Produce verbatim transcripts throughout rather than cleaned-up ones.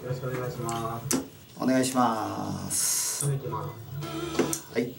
ろしくお願いします。 お願いします。 はい、行きます。 はい。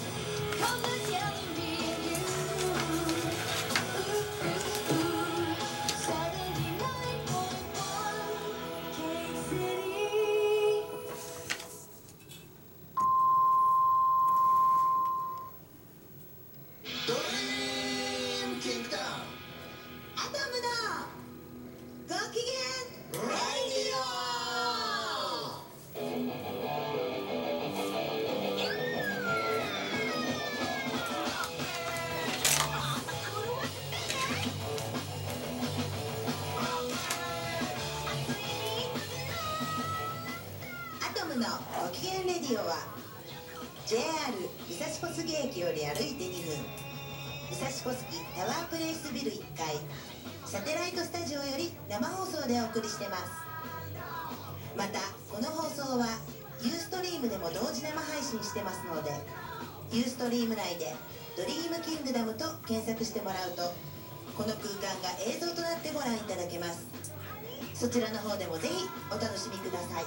のご機嫌レディオは ジェイアール 武蔵小杉駅より歩いてにふん、武蔵小杉タワープレイスビルいっかいサテライトスタジオより生放送でお送りしてます。またこの放送はユーストリームでも同時生配信してますので、ユーストリーム内でドリームキングダムと検索してもらうとこの空間が映像となってご覧いただけます。そちらの方でもぜひお楽しみください。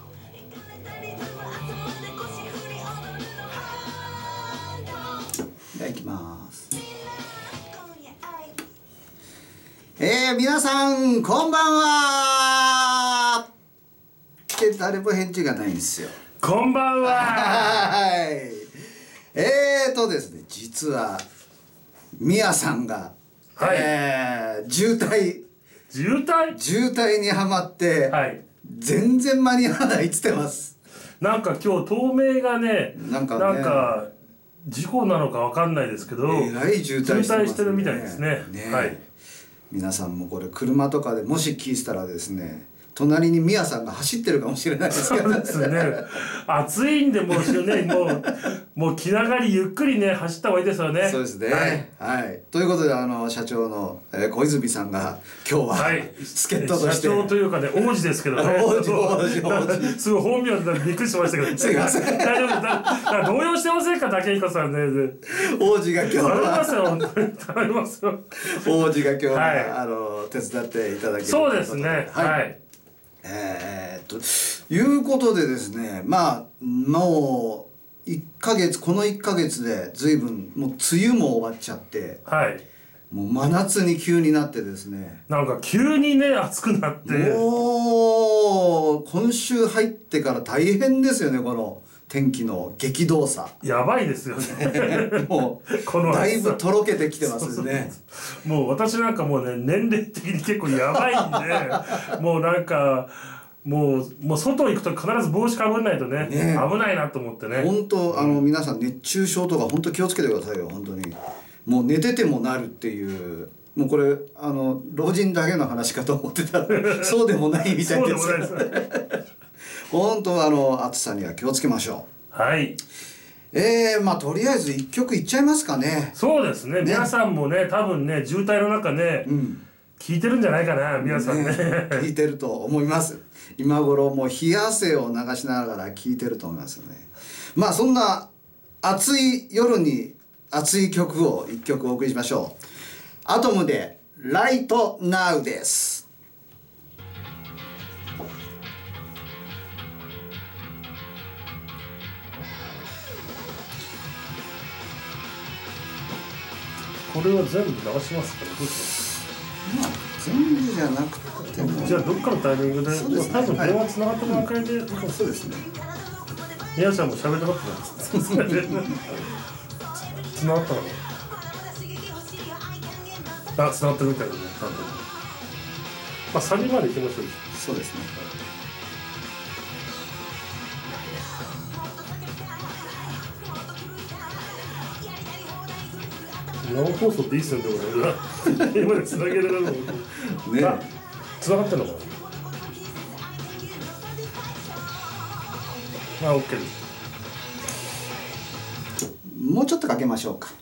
では行きます。えー、皆さんこんばんはって誰も返事がないんですよ。 こんばんは。 はい。えーとですね、実はみやさんが、 はい、 えー、渋滞渋滞渋滞にはまって、 はい、 全然間に合わないっつってます。 なんか今日東名がね、 なんかね、 なんか事故なのかわかんないですけど、 えらい渋滞してますね。 渋滞してるみたいですね。 ね、 はい。 皆さんもこれ車とかでもし聞いてたらですね、隣にミヤさんが走ってるかもしれないですけど、 そうですね。暑いんでもうね、もうもう気長にゆっくりね走った方がいいですよね。 そうですね。 はい。 はい、ということであの社長の、えー、小泉さんが今日は、はい、助っ人として、 社長というかね王子ですけどね。 王子王子王子。 すごい本名でびっくりしましたけど。 すいません。 大丈夫だ。動揺してませんか武彦さんね。 王子が今日は。 頼みますよ本当に頼みますよ。 王子が今日は、はい、あの手伝っていただけるそうですね。はい。はいえー、っということでですね、まあもういっかげつこのいっかげつで随分もう梅雨も終わっちゃって、 はい、 もう真夏に急になってですね、 なんか急にね暑くなって、 もう今週入ってから大変ですよね、この天気の激動さ。 やばいですよね。 もうこのだいぶとろけてきてますよね。 もう私なんかもうね年齢的に結構やばいんで、もうなんかもうもう外行くと必ず帽子かぶんないと ね, ね危ないなと思ってね。 本当あの皆さん熱中症とか本当気をつけてくださいよ本当に。もう寝ててもなるっていう。もうこれあの老人だけの話かと思ってたらそうでもないみたいです。そうでもないです。本当あの暑さには気をつけましょう。はい。 えー、まあとりあえず一曲いっちゃいますかね。 そうですね。ね、皆さんもね多分ね渋滞の中ね、うん、聞いてるんじゃないかな皆さん ね, ね聞いてると思います。今頃もう冷や汗を流しながら聞いてると思いますね。まあそんな暑い夜に熱い曲を一曲お送りしましょう。アトムでライトナウです。 これは全部流しますからどうします？ まあ全部じゃなくても、 じゃあどっかのタイミングで、ね、多分電話つながった段階で、はい、 そうですね。 宮ちゃんも喋りたかったんですつながったのあ、つながってるみたいですね。まあサビまで行きましょう。 そうですね。 生放送っていいっすよね、俺今でつなげられるのね。あ、つながってんのかな。あ、オッケーです。 もうちょっとかけましょうか。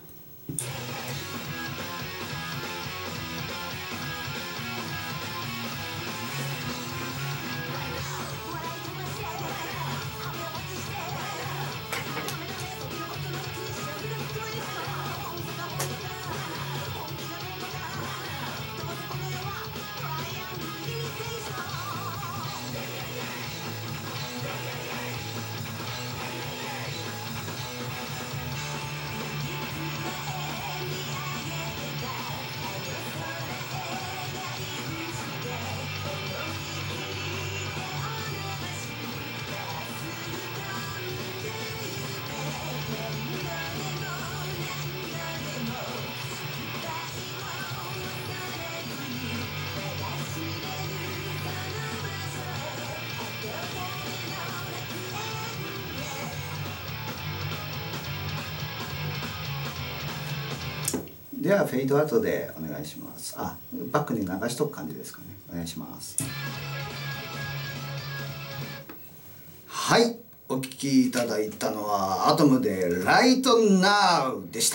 ではフェイドアウトでお願いします。あ、バックに流しとく感じですかね。お願いします。はい、お聴きいただいたのはアトムで「ライトナウ」でした。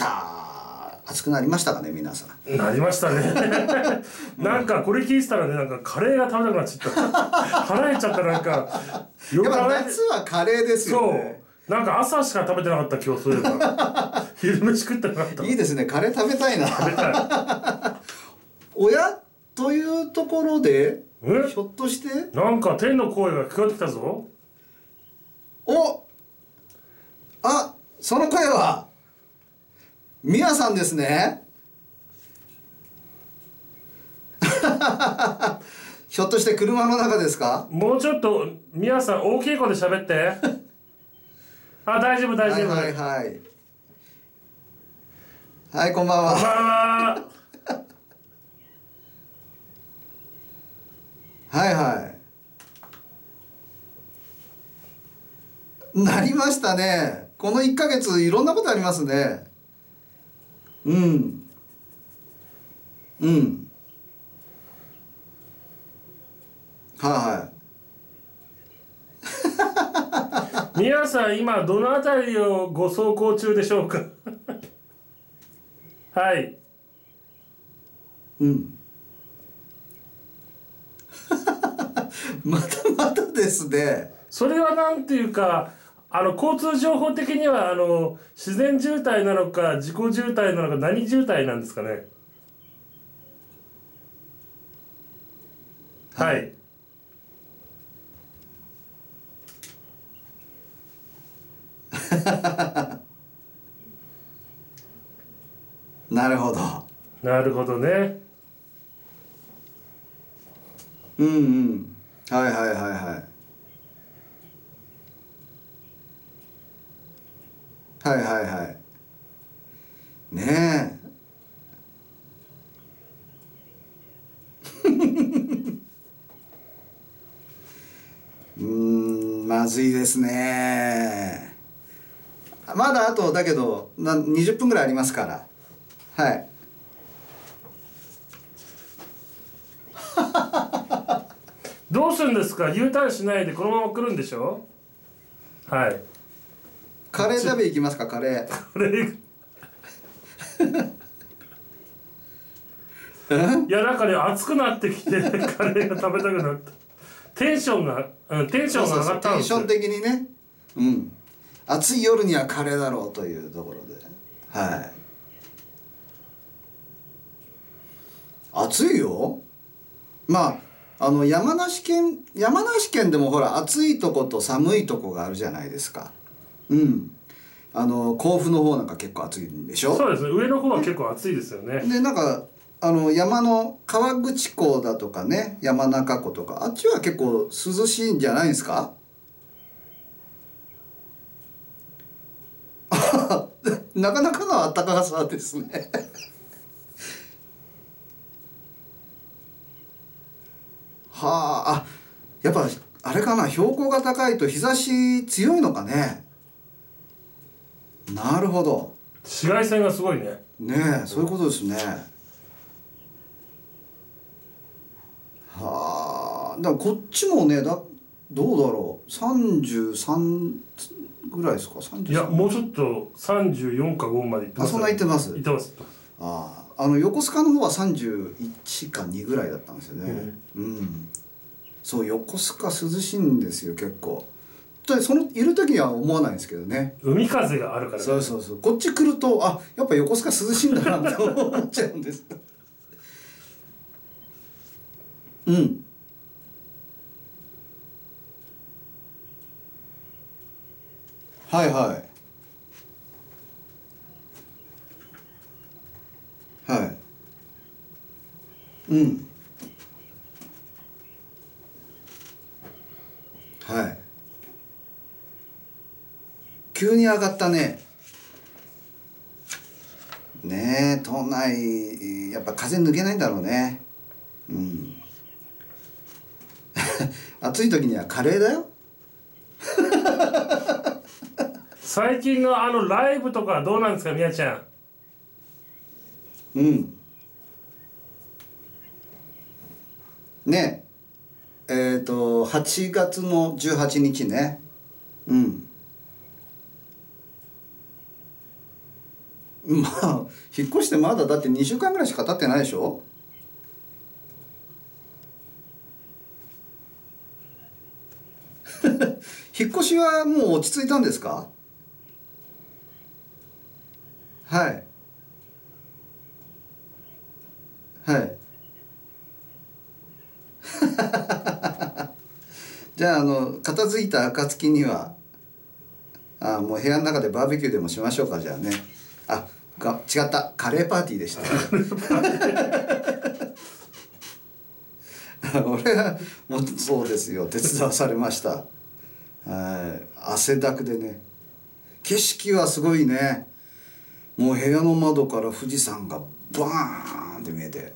熱くなりましたかね、皆さん。 なりましたねなんかこれ聞いてたらね、なんかカレーが食べたくなっちゃった腹減っちゃった。なんかやっぱ夏はカレーですよね。 そう、なんか朝しか食べてなかった今日。そういえば昼飯食ってなかった。 いいですね、カレー食べたいな。 食べたい親というところでえひょっとしてなんか天の声が聞こえてきたぞ。 お、あ、その声はミヤさんですねひょっとして車の中ですか？ もうちょっとミヤさん大きい声で喋ってあ、大丈夫大丈夫。 はいはいはいはい、こんばんは。 こんばんははいはい、なりましたね。このいっかげついろんなことありますね。うんうんはいはい皆さん今どのあたりをご走行中でしょうかはいうんまたまたですね。 それはなんていうか、あの交通情報的にはあの自然渋滞なのか自己渋滞なのか何渋滞なんですかね。はい、 なるほど。 なるほどね。 うんうんはいはいはいはいはいはいはいねえうーん、まずいですね。まだあとだけどなにじゅっぷんぐらいありますから。はいどうするんですか。 U ターンしないでこのまま来るんでしょ。はい、 カレー食べ行きますか。カレーこれいやなんかね熱くなってきてカレーが食べたくなった。テンションが、うん、テンションが上がったんですよ。 テンション的にね、うん、暑い夜にはカレーだろうというところで、はい、暑いよ。まああの山梨県山梨県でもほら暑いとこと寒いとこがあるじゃないですか。うん、あの甲府の方なんか結構暑いんでしょ。 そうですね、上の方は結構暑いですよね。 でなんかあの山の河口湖だとかね、山中湖とかあっちは結構涼しいんじゃないですか。なかなかの暖かさですねはあ、あ、やっぱあれかな、標高が高いと日差し強いのかね。なるほど。 紫外線がすごいね。 ねえ、そういうことですね。はあ、だからこっちもね、だどうだろう、さんじゅうさんぐらいですか。さんじゅうさん、 いやもうちょっとさんじゅうよんかごまでいってます。 あ、そんな言ってます。 いってます。 ああ、あの横須賀の方はさんじゅういちかにぐらいだったんですよね。うん、うん、そう横須賀涼しいんですよ結構。でそのいる時には思わないんですけどね。 海風があるからね。 そうそうそう、こっち来るとあ、やっぱ横須賀涼しいんだなって思っちゃうんですうんはいはいはいうんはい、急に上がったね。ねえ、都内やっぱ風抜けないんだろうね。うん暑い時にはカレーだよ最近のあのライブとかどうなんですか、みやちゃん。 うんねええっ、ー、とはちがつのじゅうはちにちね。うんまあ引っ越してまだだってにしゅうかんぐらいしか経ってないでしょ。引っ越しはもう落ち着いたんですか。はいはいじゃああの片付いた暁にはあもう部屋の中でバーベキューでもしましょうか。じゃあね。あが違ったカレーパーティーでした俺はもうそうですよ手伝わされました。はい汗だくでね。景色はすごいね。もう部屋の窓から富士山がバーンって見えて。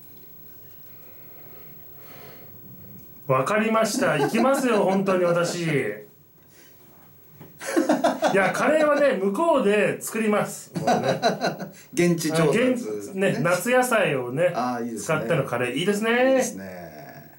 わかりました行きますよ本当に私。いやカレーはね向こうで作りますもうね現地調達現ね夏野菜をねあいいですね使ってのカレーいいですね。 いいですね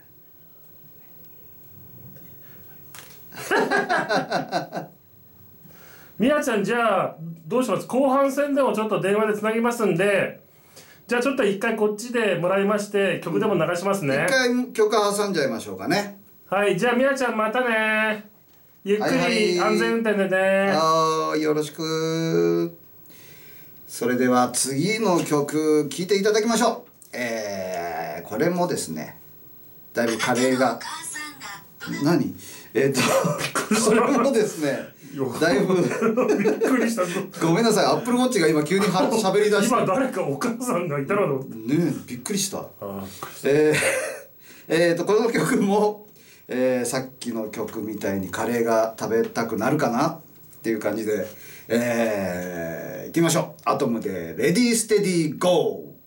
みやちゃんじゃあどうします。後半戦でもちょっと電話でつなぎますんで、じゃあちょっと一回こっちでもらいまして曲でも流しますね。 一回曲挟んじゃいましょうかね。 はいじゃあみやちゃんまたね。ゆっくはいはいり安全運転でね。 あーよろしく。それでは次の曲聴いていただきましょう。えー、これもですねだいぶカレーが何えっ、ー、とこれもですねだいぶびっくりしたごめんなさいアップルウォッチが今急には喋り出して今誰かお母さんがいたらのねえびっくりした。 あえー、えーとこの曲も、えー、さっきの曲みたいにカレーが食べたくなるかなっていう感じで、えー、いきましょう。アトムでレディーステディーゴー。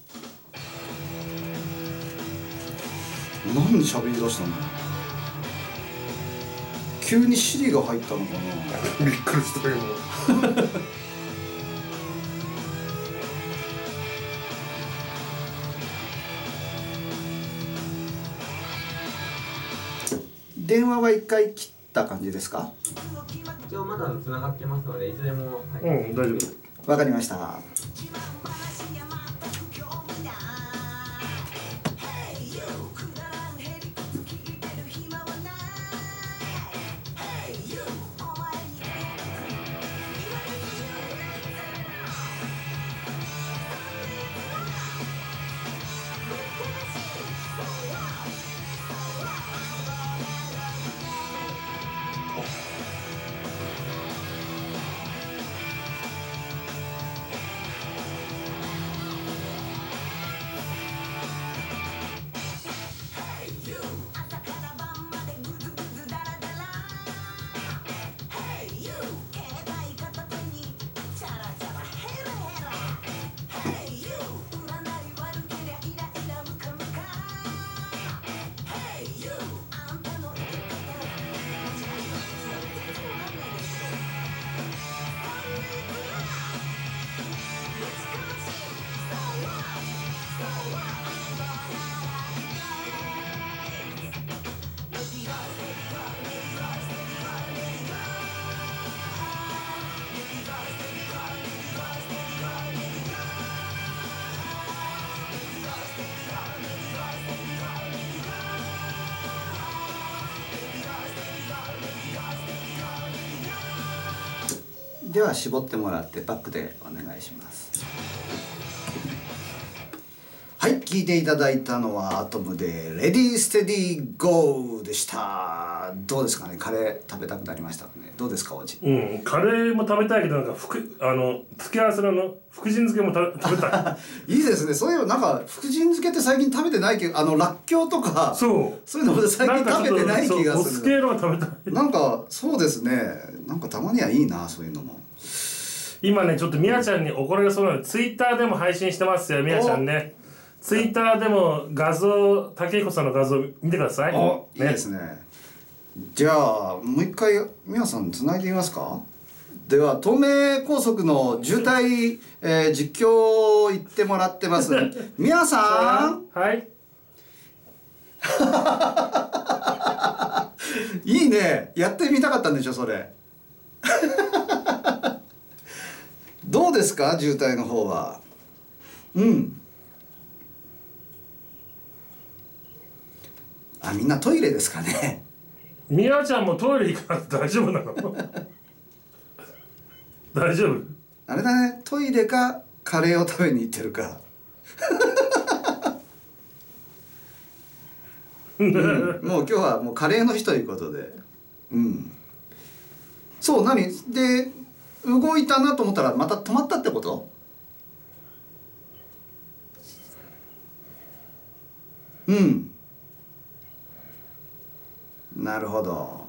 なんで喋り出したの。急にシリが入ったのかな。 びっくりしたよ電話は一回切った感じですか。 一応まだつながってますのでいつでも、はい、 うん大丈夫。 わかりました。では絞ってもらってバックでお願いします。はい聴いていただいたのはアトムでレディーステディーゴーでした。どうですかね。カレー食べたくなりましたかね。どうですかおじ。 うんカレーも食べたいけどなんかふくあの付け合わせのの福神漬けもた食べたいいですね。そういえばなんか福神漬けって最近食べてないけどあのらっきょうとかそうそういうのも最近食べてない気がおする。 つけのが食べたい。 なんかそうですね。なんかたまにはいいなそういうのも。 今ねちょっとみやちゃんに怒られそうなのでツイッターでも配信してますよみやちゃんね。ツイッターでも画像竹彦さんの画像見てください。 お、いいですね。じゃあもう一回みやさんつないでみますか。 では東名高速の渋滞、えー、実況を言ってもらってます皆さんはいいいね、やってみたかったんでしょそれどうですか渋滞の方は。うんあ、みんなトイレですかね。 みやちゃんもトイレ行かなくて大丈夫なの大丈夫。 あれだね、トイレかカレーを食べに行ってるかうん、もう今日はもうカレーの日ということで、うんそう何で動いたなと思ったらまた止まったってこと？うんなるほど。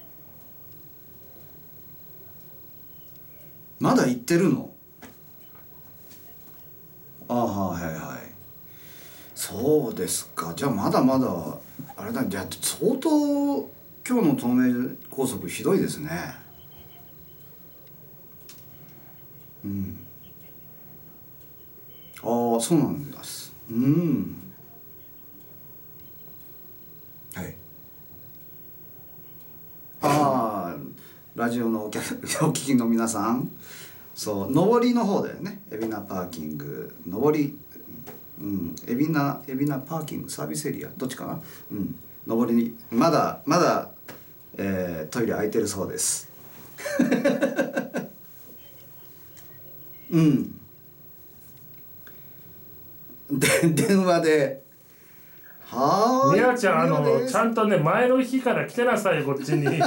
まだ行ってるの？ああはいはい。そうですか。じゃあまだまだあれだ。じゃあ相当今日の東名高速ひどいですね。うんああそうなんです。うんはいああラジオのお客お聞きの皆さん、そう上りの方だよね。海老名パーキング上り、うん海老名海老名パーキングサービスエリアどっちかな。うん上りにまだまだ、えー、トイレ空いてるそうですうんで電話ではーいみやちゃんあの無料ですちゃんとね前の日から来てなさいこっちに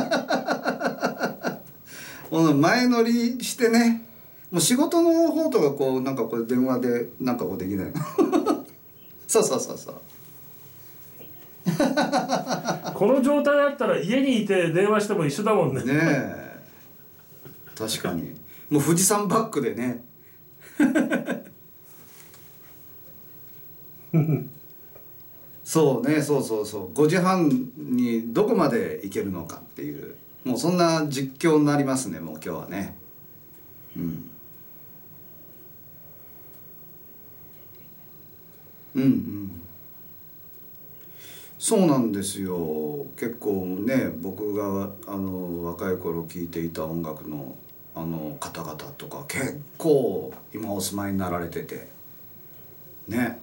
この前乗りしてね、もう仕事の方とかこうなんかこれ電話でなんかこうできないそうそうそうそうこの状態だったら家にいて電話しても一緒だもんね。 ねえ確かにもう富士山バックでねそうねそうそうそうごじはんにどこまで行けるのかっていうもうそんな実況になりますねもう今日はね。うんうんうんそうなんですよ。結構ね僕があの若い頃聴いていた音楽のあの方々とか結構今お住まいになられててね。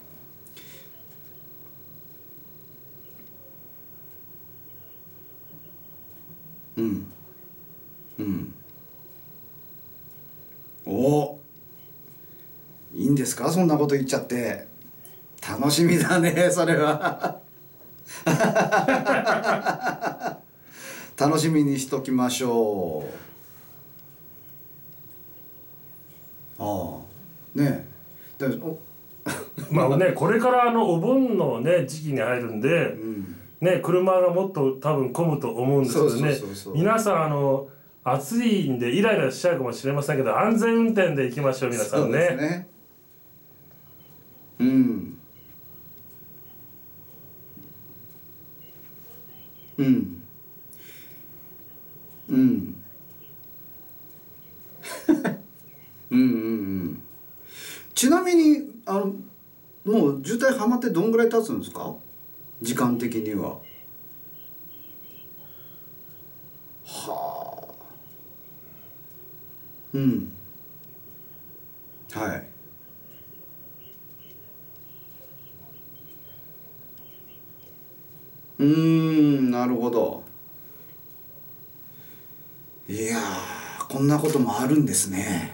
うんうんおいいんですかそんなこと言っちゃって。楽しみだねそれは楽しみにしときましょう。ああねえでおまあねこれからあのお盆のね時期に入るんで、 うんね車がもっと多分混むと思うんですけどね。 そうそうそうそう皆さんあの暑いんでイライラしちゃうかもしれませんけど安全運転で行きましょう皆さんね。 そうですねうんうんうんうんうんうんちなみにあのもう渋滞はまってどんぐらい経つんですか時間的には。はあうんはいうーんなるほど。いやーこんなこともあるんですね。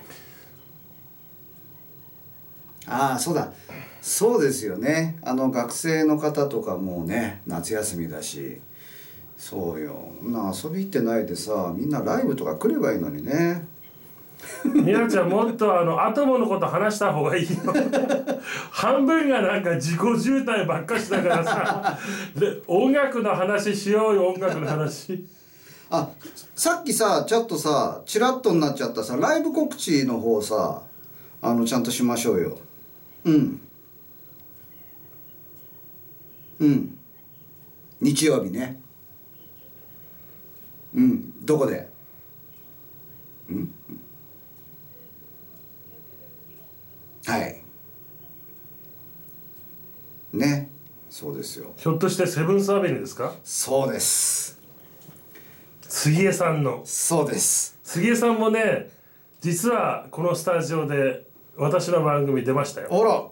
ああそうだそうですよね。あの学生の方とかもうね夏休みだしそうよな遊び行ってないでさみんなライブとか来ればいいのにね。 みなちゃんもっとあのアトムのこと話した方がいいよ半分がなんか自己渋滞ばっかしだからさで音楽の話しようよ音楽の話あさっきさちょっとさチラッとになっちゃったさライブ告知の方さあのちゃんとしましょうよ。うんうん日曜日ね。うんどこでうんはいね、そうですよ。 ひょっとしてセブンスアベニューですか？ そうです。 杉江さんの。 そうです。 杉江さんもね、実はこのスタジオで私の番組出ましたよ。 あら、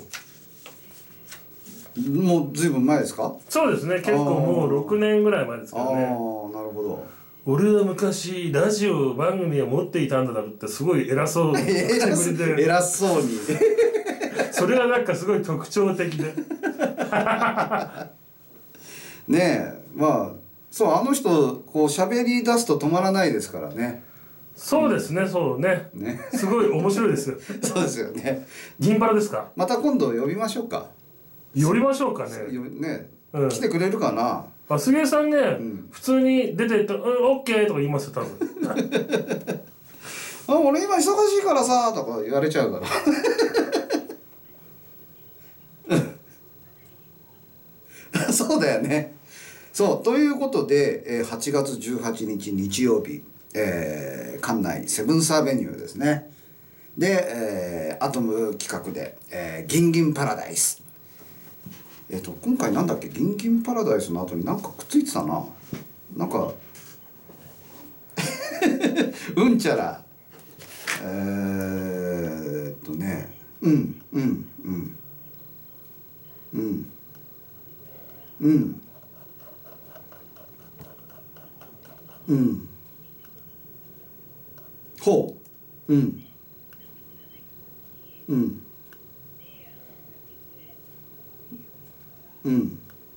うん、 もうずいぶん前ですか？ そうですね、結構もうろくねんぐらい前ですけどね。 ああ、なるほど。 俺は昔ラジオ番組を持っていたんだってすごい偉そうな偉そう偉そうにそれがなんかすごい特徴的でねえ、まあそうあの人こう喋り出すと止まらないですからね。 そうですね、そうね、 ねすごい面白いですよそうですよね。 銀パラですか？ また今度呼びましょうか。 呼びましょうかね。 ね、 うん、 来てくれるかな。 あ、杉江さんね、うん、普通に出てったら「うん、オッケー」とか言いますよ多分あ、俺今忙しいからさとか言われちゃうからそうだよね。そうということではちがつじゅうはちにち日曜日、えー、館内セブンスアベニューですねで、えー、アトム企画で、えー、ギンギンパラダイス、えっと今回なんだっけ、ギンギンパラダイスの後になんかくっついてたな、なんかうんちゃらえー、っとねうんうんうんうんうんうんほううんうんうん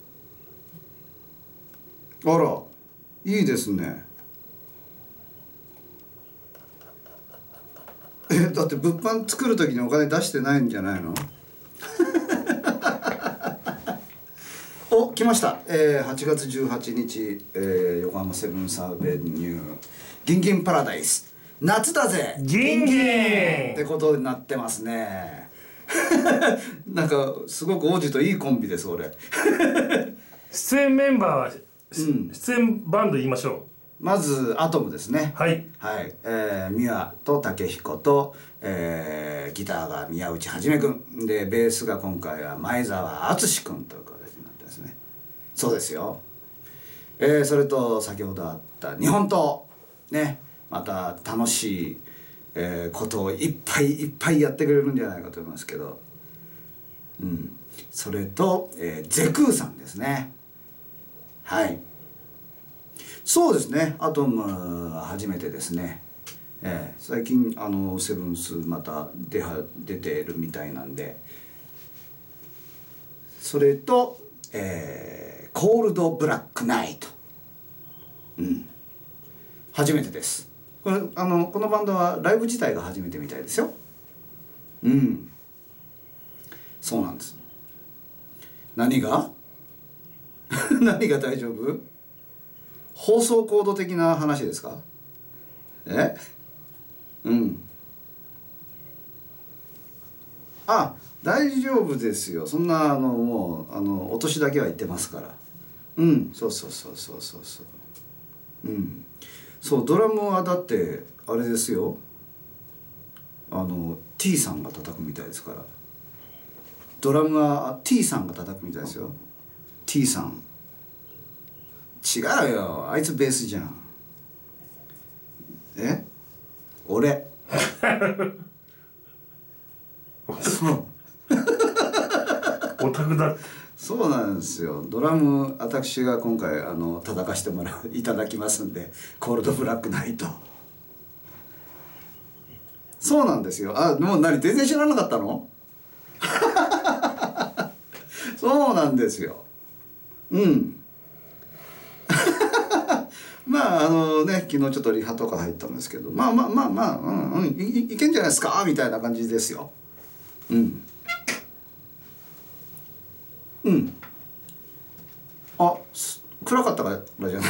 あらいいですね。えだって物販作る時にお金出してないんじゃないのお来ました、えー、はちがつじゅうはちにち、えー、横浜セブンスアベニューギンギンパラダイス夏だぜギンギンってことになってますねなんかすごく王子といいコンビです俺出演メンバーは、うん、出演バンド言いましょう。 まずアトムですね。 はい、 はいえー、ミワと武彦と、えー、ギターが宮内はじめくんでベースが今回は前澤敦くんという形になってますね。そうですよ、えー、それと先ほどあった日本刀ね、また楽しい、えー、ことをいっぱいいっぱいやってくれるんじゃないかと思いますけど、うん、それと、えー、ゼクーさんですね。はいそうですね、アトムは初めてですね、えー、最近あのセブンスまた出は出てるみたいなんで、それと、えー、コールドブラックナイト、うん、初めてです。これあのこのバンドはライブ自体が初めてみたいですよ。うんそうなんです。何が何が大丈夫？放送コード的な話ですか？え？うんあ、大丈夫ですよ。そんなあのもうあのお年だけは言ってますから。うんそうそうそうそうそうそううんそうドラムはだってあれですよ、あの T さんが叩くみたいですから。ドラムは T さんが叩くみたいですよ。 T さん違うよ、あいつベースじゃん。え俺そうオタクだ。 そうなんですよ。ドラム私が今回あの叩かしてもらういただきますんで、コールドブラックナイト。そうなんですよ。あ、もう何全然知らなかったのそうなんですよ。うんまああのね昨日ちょっとリハとか入ったんですけど、まあまあまあまあ、うんうん、い, いけんじゃないですかみたいな感じですよ。うんうんあ暗かったからじゃない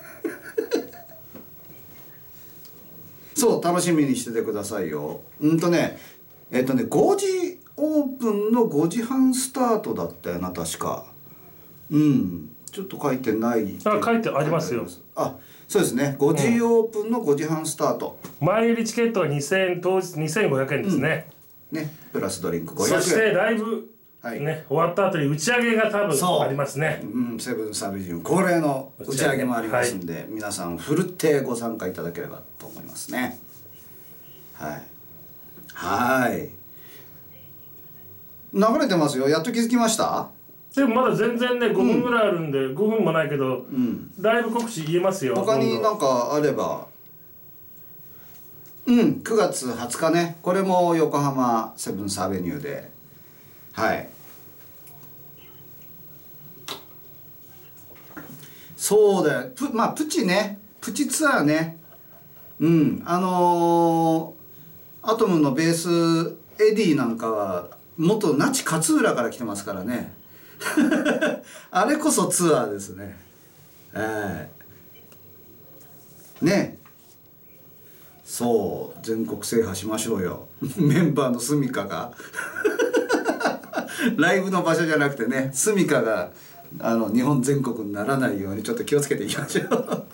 そう楽しみにしててくださいよ。うんとねえっとねごじオープンのごじはんスタートだったよな確か。うんちょっと書いてない。 あ書いてありますよ。 あそうですねごじオープンのごじはんスタート、 前売りチケットはにせんえん当日にせんごひゃくえんですね、 うねプラスドリンクごひゃくえん。 そしてライブ、 はいね、終わった後に打ち上げが多分ありますね。 うん、セブンサビジュン恒例の打ち上げもありますんで、はい、皆さんふるってご参加いただければと思いますね。はいはい流れてますよ。やっと気づきました？ でもまだ全然ねごふんぐらいあるんで、うん、ごふんもないけど、うん、ライブ告知言えますよ。 他になんかあれば。うんくがつはつかね、これも横浜セブンスアベニューで、はいそうだよ、プまあプチね、プチツアーね、うんあのー、アトムのベースエディなんかは元那智勝浦から来てますからねあれこそツアーですね。えー、ねそう全国制覇しましょうよメンバーのスミカがライブの場所じゃなくてね、スミカがあの日本全国にならないようにちょっと気をつけていきましょう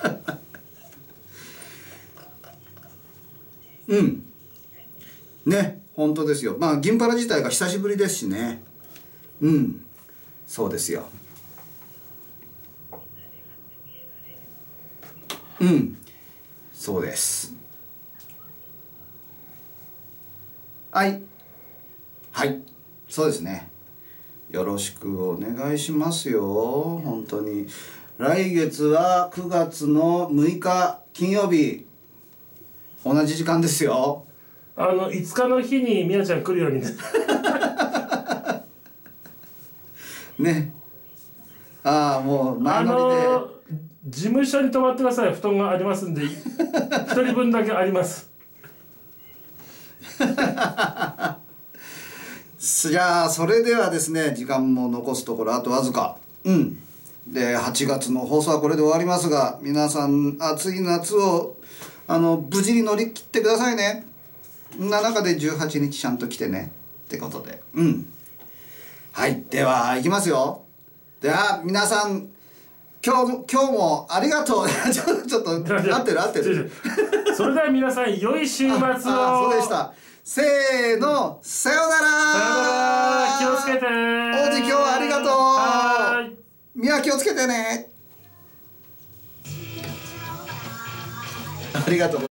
うんね本当ですよ。まあ銀パラ自体が久しぶりですしね。うんそうですよ。うんそうです。はいはいそうですね。よろしくお願いしますよ本当に。来月はくがつのむいか金曜日同じ時間ですよ。 あのいつかの日にみなちゃん来るようにねああもう前乗りで、 あの事務所に泊まってください。布団がありますんで一人分だけありますじゃあそれではですね時間も残すところあとわずか。うんではちがつの放送はこれで終わりますが、皆さん暑い夏をあの無事に乗り切ってくださいね。な中でじゅうはちにちちゃんと来てねってことで、うんはいでは行きますよ。では皆さん今日今日もありがとうちょっとちょっと合ってる合ってるそれでは皆さん良い週末を。ああそうでした。せーのさようなら。 さようなら。気をつけて。 王子今日はありがとう。 はい。 みや気をつけてね。ありがとう。